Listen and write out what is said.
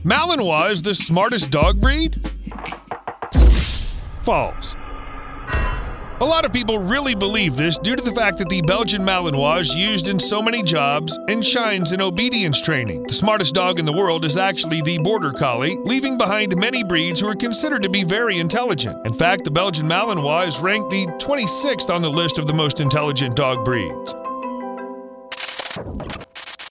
Malinois is the smartest dog breed? False. A lot of people really believe this due to the fact that the Belgian Malinois is used in so many jobs and shines in obedience training. The smartest dog in the world is actually the Border Collie, leaving behind many breeds who are considered to be very intelligent. In fact, the Belgian Malinois is ranked the 26th on the list of the most intelligent dog breeds.